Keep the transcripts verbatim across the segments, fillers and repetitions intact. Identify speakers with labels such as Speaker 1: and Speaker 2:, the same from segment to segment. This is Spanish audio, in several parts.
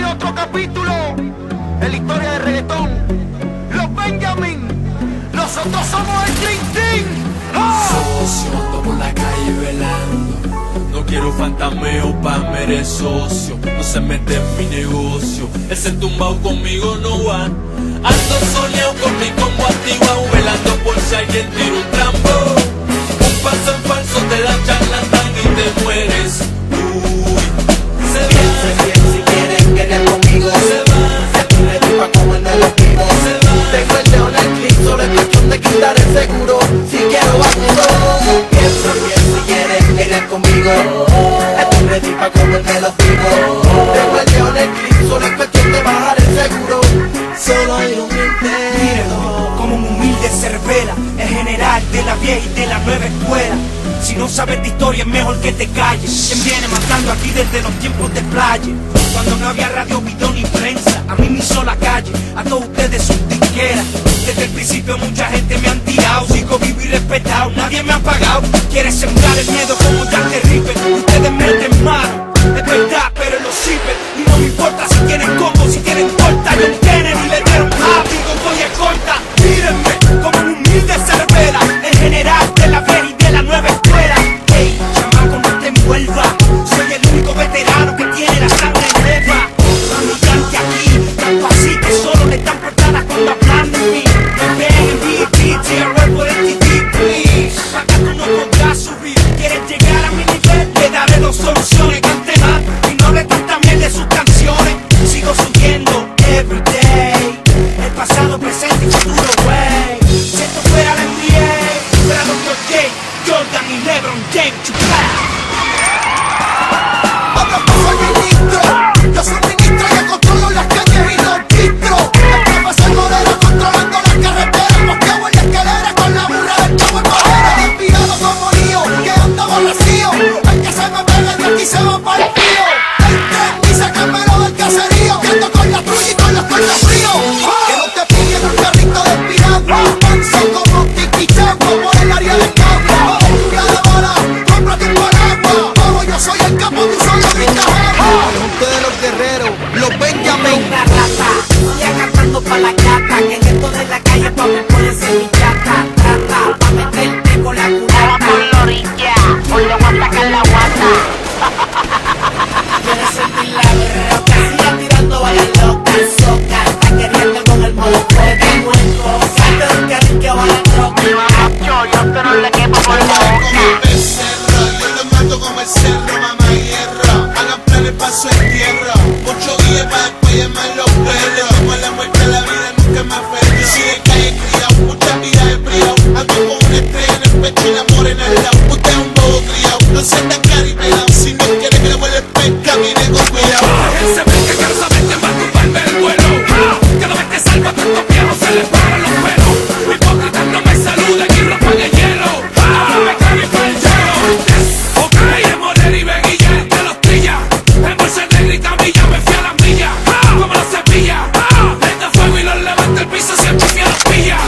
Speaker 1: otro capítulo en la historia del reggaetón. Los Benjamin, nosotros somos el Dream Team. ¡Ah!
Speaker 2: Socio, ando por la calle velando. No quiero fantameo pa' mere socio. No se mete en mi negocio. Ese tumbao conmigo no va. Ando soñado con mi combo activado, velando por si alguien tira un trambo. Un paso en falso te da charlatán y te mueres. Uy, se va.
Speaker 3: Piensen bien si quieren querer conmigo.
Speaker 2: Se va.
Speaker 3: Estoy ready pa' comerme los vivos.
Speaker 2: Se va.
Speaker 3: Tengo el dedo en el clip, solo es cuestión de quitar el seguro. Si quiero vamos. Piensen bien si quieren querer conmigo. Estoy ready pa' comerme los vivos. Tengo el dedo en el clip, solo es cuestión de bajar el seguro. Solo hay un intento.
Speaker 4: Mírenlo, como un humilde se revela, el general de la vieja y de la nueva escuela. Si no sabes de historia es mejor que te calles. Quien viene matando aquí desde los tiempos de playa, cuando no había radio, video ni prensa. A mí me hizo la calle, a todos ustedes sus disqueras. Desde el principio mucha gente me han tirado. Sigo vivo y respetado, nadie me ha pagado. Quieres sembrar el miedo como ya te ripen. Ustedes meten mano, es verdad, pero lo sirven. Y no me importa si tienen combo, si tienen corta. John Kennedy le dieron happy, voy a corta. Mírenme, como un humilde se revela, el general de la vieja y de la nueva escuela. Ey, chamaco, no te envuelva. Soy el único veterano que tiene la sangre nueva. Amigante aquí, tanto así que solo le dan portadas cuando hablan de mí. Me ven en B T, T R L por el T T, please. Acá tú no podrás subir. ¿Quieres llegar a mi nivel? Le daré dos soluciones. Cante más y no le dan también de sus canciones. Sigo subiendo every day. El pasado, presente y futuro, wey. Si esto fuera la N B A, fuera doctor J, Jordan y LeBron James, Tupac.
Speaker 1: Habla que soy ministro, yo soy ministro, yo controlo las calles y los distros. El jefe es el modelo controlando las carreteras, mosqueo en la escalera con la burra del cabo en madera. Despirado como lío, que anda aborrecido. El que se me pegue de aquí se va para el tío. El tren y sácamelo del caserío, que ando con la trulla y con los cuernos fríos. Que no te pillen un carrito despirado, manso como Tiki Chagua por el área de Cagua. Vamos, lluvia de bala, cómprate un paraguas. Vamos, yo soy el capo, tú solo gritas agua. El junte de los guerreros, los Benjamin.
Speaker 5: Una rata, y agarrando pa' la gata, que en esto de la calle pa' mí puede ser mi chata. Trata, pa' meterte con la culata. Vamos por la orilla, hoy le voy a sacar la guata. Quieres sentir la berroca, siga tirando balas locas, soca. Está queriendo con el modo fuego, muerto. Salte del carril que va a la troca. Yo, yo que no le quepo por la boca.
Speaker 6: Como becerro, yo lo mato como el cerro, mamá hierro. Hagan planes pa' su entierro. Mucho guille pa' después llamar los perros. Como la muerte de la vida nunca me aferro. Si de calle criado, mucha vida de frío. Ando con una estrella en el pecho y la morena al lado. Usted es un bobo criado, no se tan cari pelado. Si no quiere que le vuelva el pez, camine con cuidado.
Speaker 2: Ese ven que carosamente va a tumbarme el vuelo. Cada vez que salgo a tantos viejos se les paran los pelos. Hipócritas no me saluden y rompan el hielo. Ahora me caen para el hielo. Ok, es Morel y Beguilla entre los trillas. En bolsa negra y camilla me fui a las millas. Como la cepilla. Prende fuego y los levanto el piso siempre fui a los pillas.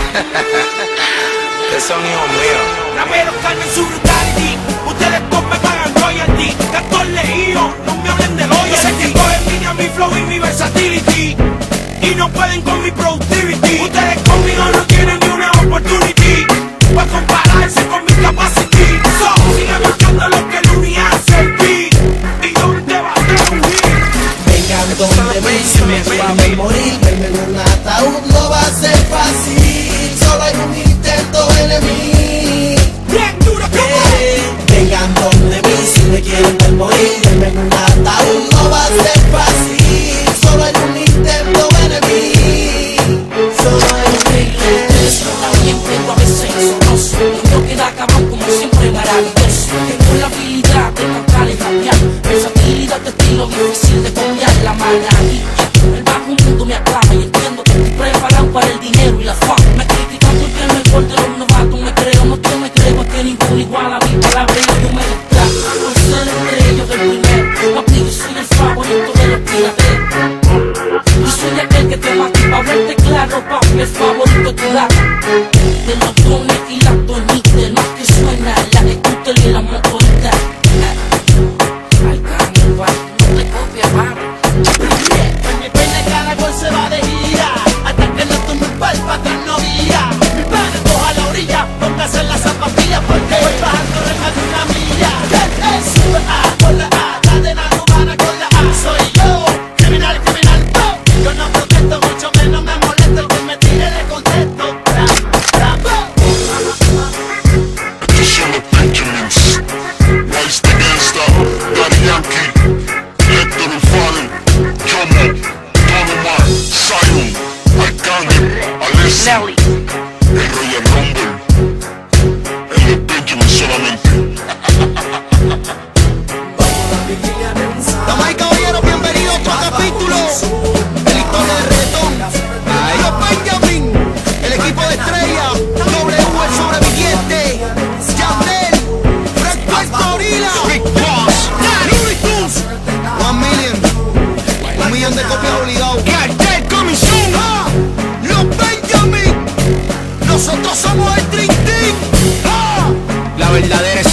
Speaker 6: Que son hijos míos.
Speaker 4: Raperos calmen su brutality, ustedes dos me pagan royalty. Cantor leído, no me hablen de loyalty. Yo sé que cogen línea mi flow y mi versatility, y no pueden con mi productivity. Ustedes conmigo no tienen ni una opportunity para compararse con mi capacity. So, sigan marcando lo que el uni hace el beat, y donde va a tener un hit.
Speaker 3: Vengan donde me si me va a morir. Verme en un ataúd no va a ser fácil. Solo hay un intento en mí.
Speaker 4: Bien duro como
Speaker 3: Vengan donde mí si me quieren ver morir. Verme en un ataúd no va a ser fácil. Solo hay un intento en mí. Solo hay un intento.
Speaker 5: También tengo a veces insonoso, y no queda cabrón como siempre maravilloso. Tengo la habilidad de cantar y rapear, versatilidad de estilo difícil de copiar. La maravilla, el bajo mundo me aclama y entiendo que estoy preparado para el dinero y la fama. Me critican porque el mejor de los novatos me creo, no que me creo que ninguno igual a mi palabra y yo me destaco. Por ser entre ellos el primero, papi, yo soy el favorito de los pirateros. Yo soy aquel que te mata y pa' verte claro, papi, el favorito de tu lado. De los dones y la tonita, el más que suena, la scooter y la motorita. Ay, caramba, no te copies, mano.
Speaker 3: otras no guía. Mi pana coja la orilla, póngase en las zapatillas porque voy bajando rejas de una milla. Sube A con la A, cadena cubana con la A. Soy yo, criminal, criminal, oh. Yo no protesto, mucho menos me molesto el que me tire de contexto. Rap, rap,
Speaker 7: Estos son los Benjamins, Rice the Gangsta, Daddy Yankee, Héctor el Fallen, Jomo, Don Omar, Zion, Arcángel, Alessi, el Royal Rumble, en los Benjamins solamente.
Speaker 1: Damas y caballeros, bienvenidos a otro capítulo de la historia del reggaetón. Los Benjamin, el equipo de estrella, W el sobreviviente, Yandel, Franco el Gorila, Big Boss, Looney Tunes, One Million, un millón de copias obligados. Ah, Los Benjamin, nosotros somos el Dream Team. Ah,
Speaker 8: La verdadera